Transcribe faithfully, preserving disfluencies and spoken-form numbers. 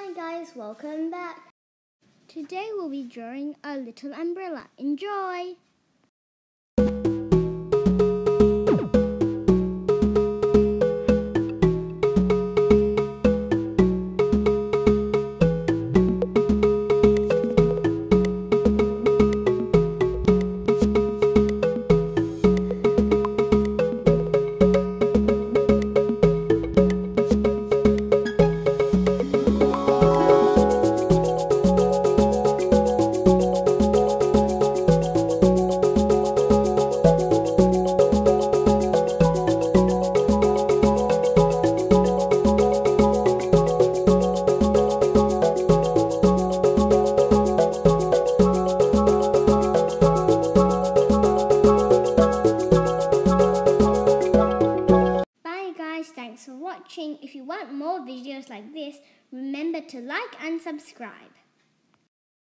Hi guys, welcome back. Today we'll be drawing a little umbrella. Enjoy! Thanks for watching. If you want more videos like this, remember to like and subscribe.